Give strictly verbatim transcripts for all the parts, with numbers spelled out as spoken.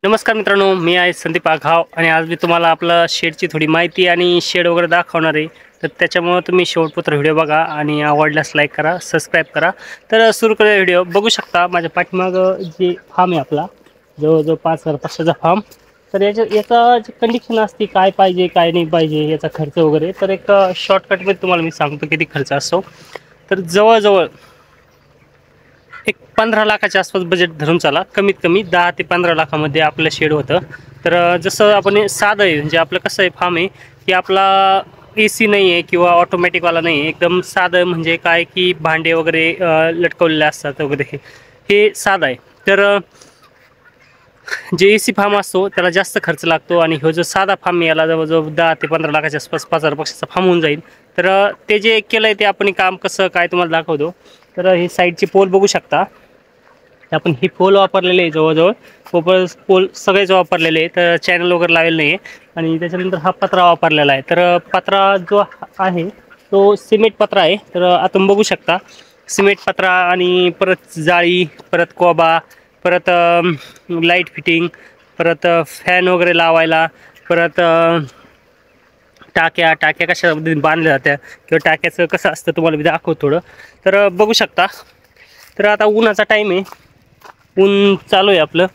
नमस्कार मित्रांनो, मी आहे संदीप आघाव आणि आज मी तुम्हाला आपला शेडची थोडी माहिती आणि शेड वगैरे दाखवणार आहे. तर त्याच्यामुळे तुम्ही शेवटपर्यंत व्हिडिओ बघा आणि आवडल्यास लाईक करा, सबस्क्राईब करा. तर सुरू करूया व्हिडिओ. बघू शकता माझ्या पाठीमागं जे फार्म आहे आपला, जवळजवळ पाच हजार पाचशेचा फार्म. तर याच्या याचा जे कंडिशन असते, काय पाहिजे काय नाही पाहिजे, याचा खर्च वगैरे, तर एक शॉर्टकटमध्ये तुम्हाला मी सांगतो किती खर्च असतो. तर जवळजवळ एक पंधरा लाखाच्या आसपास बजेट धरून चाला. कमीत कमी दहा ते पंधरा लाखामध्ये आपलं शेड होतं. तर जसं आपण साधं आहे, म्हणजे आपलं कसं आहे फार्म आहे की आपला ए सी नाही आहे किंवा ऑटोमॅटिकवाला नाही आहे, एकदम साधं. म्हणजे काय की भांडे वगैरे लटकवलेले असतात वगैरे, हे साधं आहे. तर जे ए सी फार्म असतो त्याला जास्त खर्च लागतो आणि ह्यो जो साधा फार्म याला जवळजवळ दहा ते पंधरा लाखाच्या आसपास पाच हजार पक्षाचा फार्म होऊन जाईल. तर ते जे केलं आहे ते आपण काम कसं काय तुम्हाला दाखवतो. तर ही साईडची पोल बघू शकता. आपण ही पोल वापरलेले आहे, जवळजवळ पोल पोल सगळेच वापरलेले आहे. तर चॅनल वगैरे लावलेलं नाही आहे. आणि त्याच्यानंतर हा पत्रा वापरलेला आहे. तर पत्रा जो आहे तो सिमेंट पत्रा आहे. तर आपण बघू शकता सिमेंट पत्रा आणि परत जाळी, परत कोबा, परत लाईट फिटिंग, परत फॅन वगैरे लावायला, परत टाक्या टाक्या कशा पद्धतीने बांधल्या जात्या किंवा टाक्याचं कसं असतं तुम्हाला मी दाखवतो थोडं. तर बघू शकता. तर आता उन्हाचा टाईम आहे, ऊन चालू आहे आपलं.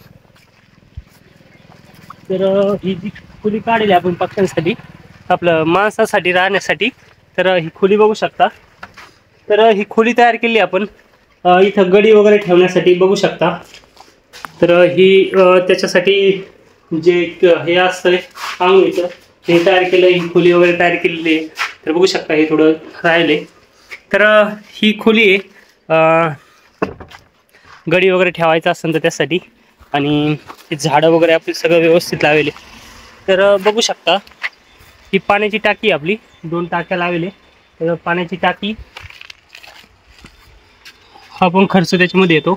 तर ही जी खोली काढली आपण पक्ष्यांसाठी, आपलं माणसासाठी राहण्यासाठी, तर ही खोली बघू शकता. तर ही खोली तयार केली आपण इथं गडी वगैरे ठेवण्यासाठी, बघू शकता. तर ही त्याच्यासाठी जे हे असतं अंगणीचं हे तयार केलं, ही खोली वगैरे तयार केलेली आहे. तर बघू शकता हे थोडं राहिले. तर ही खोली आहे गडी वगैरे ठेवायचं असेल तर त्यासाठी. आणि झाडं वगैरे आपली सगळं व्यवस्थित लावले. तर बघू शकता ही पाण्याची टाकी आपली, दोन टाक्या लावले. तर पाण्याची टाकी हा पण खर्च त्याच्यामध्ये येतो,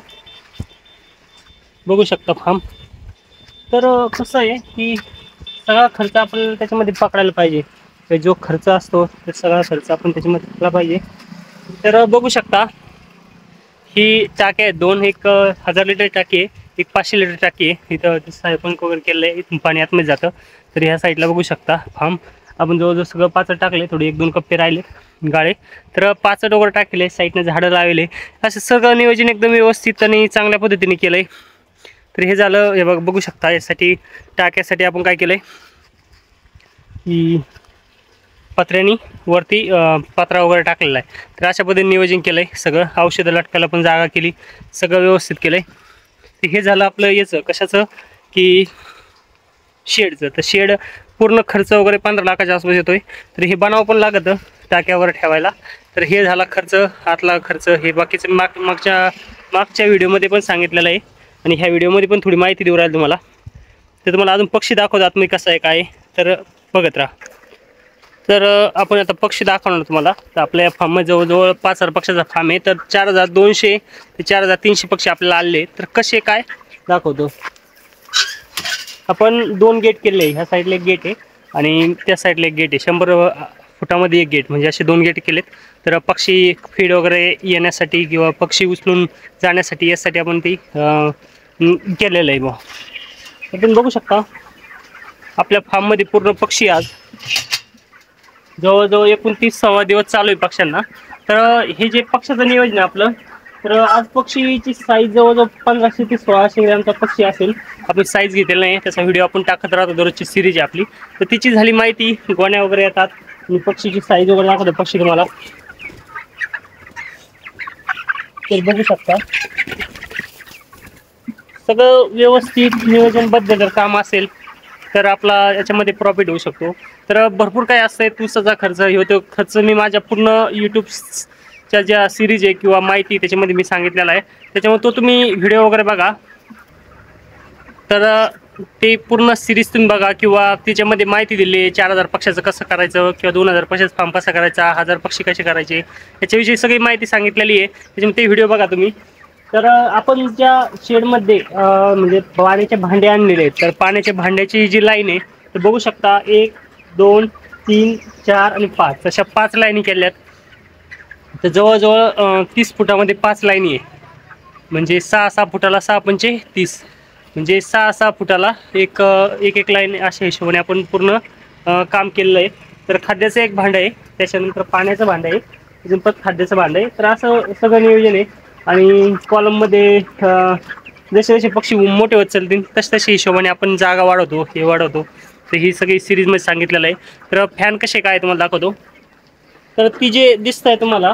बघू शकता फार्म. तर कसं आहे की सगळा खर्च आपल्याला त्याच्यामध्ये पकडायला पाहिजे. जो खर्च असतो तो सगळा खर्च आपण त्याच्यामध्ये पकडला पाहिजे. तर बघू शकता ही टाकी आहे दोन, एक हजार लिटर टाकी आहे, एक पाचशे लिटर टाकी आहे. इथं सायपंक वगैरे केलं आहे, इथून पाणी आतमध्ये जातं. तर ह्या साईडला बघू शकता फार्म आपण जवळजवळ सगळं पाचट टाकले, थोडे एक दोन कप्पे राहिले गाळे. तर पाचट वगैरे टाकले, साईडनं झाडं लावले. असं सगळं नियोजन एकदम व्यवस्थित आणि चांगल्या पद्धतीने केलं आहे. तर हे झालं. हे बघ बघू शकता यासाठी टाक्यासाठी आपण काय केलं आहे की पत्र्यानी वरती पत्रा वगैरे टाकलेला आहे. तर अशा पद्धतीने नियोजन केलं आहे सगळं. औषधं लटकायला पण जागा केली, सगळं व्यवस्थित केलं आहे. तर हे झालं आपलं याचं कशाचं की शेडचं. तर शेड पूर्ण खर्च वगैरे पंधरा लाखाच्या आसपास येतोय. तर हे बनावं पण लागतं टाक्या वगैरे ठेवायला. तर हे झाला खर्च, आतला खर्च. हे बाकीचं माग मागच्या मागच्या व्हिडिओमध्ये पण सांगितलेलं आहे आणि ह्या व्हिडिओमध्ये पण थोडी माहिती देऊ राहील तुम्हाला. तर तुम्हाला अजून पक्षी दाखवतात मी कसं आहे काय, तर बघत राहा. तर आपण आता पक्षी दाखवणार तुम्हाला. तर आपल्या फार्ममध्ये जवळजवळ पाच हजार पक्षाचा फार्म आहे. तर चार हजार दोनशे ते चार हजार तीनशे पक्षी आपल्याला आले. तर कसे काय दाखवतो. आपण दोन गेट केले, ह्या साईडला एक गेट आहे आणि त्या साईडला एक गेट आहे. शंभर फुटामध्ये एक गेट, म्हणजे असे दोन गेट केलेत. तर पक्षी फीड वगैरे येण्यासाठी किंवा पक्षी उचलून जाण्यासाठी यासाठी आपण ती केलेलं आहे. बा आपण बघू शकता आपल्या फार्ममध्ये पूर्ण पक्षी आज जवळजवळ एकोणतीस सव्वा दिवस चालू आहे पक्ष्यांना. तर हे जे पक्ष्याचं नियोजन आहे आपलं, तर आज पक्षीची साईज जवळजवळ पंधराशे ते सोळाशे ग्रॅमचा पक्षी असेल. आपण साईज घेतलेला नाही, त्याचा व्हिडिओ आपण टाकत राहतो, दररोजची सिरीज आहे आपली. तर तिची झाली माहिती. गोण्या वगैरे येतात आणि पक्षीची साईज वगैरे दाखवतो पक्षी तुम्हाला. तर बघू शकता सगळं व्यवस्थित नियोजनबद्ध जर काम असेल तर आपला याच्यामध्ये प्रॉफिट होऊ शकतो. तर भरपूर काय असतंय, तुसाचा खर्च हे तो खर्च मी माझ्या पूर्ण यूट्यूबच्या ज्या सिरीज आहे किंवा माहिती त्याच्यामध्ये मी सांगितलेला आहे. त्याच्यामुळे तो तुम्ही व्हिडिओ वगैरे बघा. तर ते पूर्ण सिरीज तुम्ही बघा किंवा त्याच्यामध्ये माहिती दिली आहे. चार हजार पक्षाचं कसं करायचं किंवा दोन हजार पक्षाचा फार्म कसा करायचा, हजार पक्षी कसे करायचे, याच्याविषयी सगळी माहिती सांगितलेली आहे. त्याच्यामुळे ते व्हिडिओ बघा तुम्ही. तर आपण ज्या शेडमध्ये म्हणजे पाण्याचे भांडे आणलेले आहेत, तर पाण्याच्या भांड्याची जी लाईन आहे तर बघू शकता एक दोन तीन चार आणि पाच अशा पाच लाईनी केल्यात. तर जवळजवळ तीस फुटामध्ये पाच लाईनी आहे, म्हणजे सहा सहा फुटाला सहा पंचे तीस. म्हणजे सहा सहा फुटाला एक अ, एक एक लाईन अशा हिशोबाने आपण पूर्ण अ, काम केलेलं आहे. तर खाद्याचं एक भांडं आहे, त्याच्यानंतर पाण्याचं भांडं आहे, त्याच्यानंतर परत खाद्याचं भांडं आहे. तर असं सगळं नियोजन आहे. आणि कॉलममध्ये अ, जसे जसे पक्षी मोठे होत चालतील तस तशा हिशोबाने आपण जागा वाढवतो, हे वाढवतो. तर ही सगळी सिरीजमध्ये सांगितलेलं आहे. तर फॅन कसे काय तुम्हाला दाखवतो. तर ती जे दिसत आहे तुम्हाला,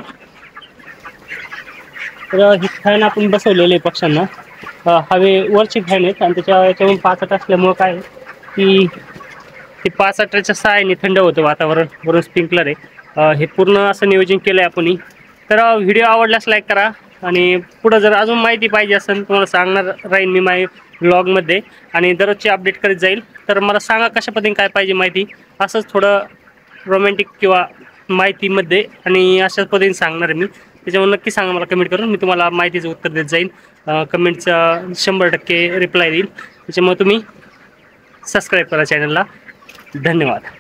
तर ही फॅन आपण बसवलेले आहे पक्ष्यांना. अ, हवे वरचे फॅन आहेत आणि त्याच्या याच्यावरून पाचट असल्यामुळं काय आहे, की ते पाचटाच्या सहाय्याने थंड होतं वातावरण. वरून स्प्रिंकलर आहे. अ, हे पूर्ण असं नियोजन केलं आहे आपण. तर व्हिडिओ आवडल्यास लाईक करा. आणि पुढं जर अजून माहिती पाहिजे असेल तुम्हाला सांगणार राहीन मी माझ्या ब्लॉगमध्ये, आणि दररोजची अपडेट करीत जाईल. तर मला सांगा कशा पद्धतीने काय पाहिजे माहिती, असंच थोडं रोमॅन्टिक किंवा माहितीमध्ये, आणि अशाच पद्धतीने सांगणार मी. त्याच्यामुळे नक्की सांगा मला कमेंट करून, मी तुम्हाला माहितीचं उत्तर देत जाईल. कमेंटचा शंभर टक्के रिप्लाय देईल. त्याच्यामुळे तुम्ही सबस्क्राईब करा चॅनलला. धन्यवाद.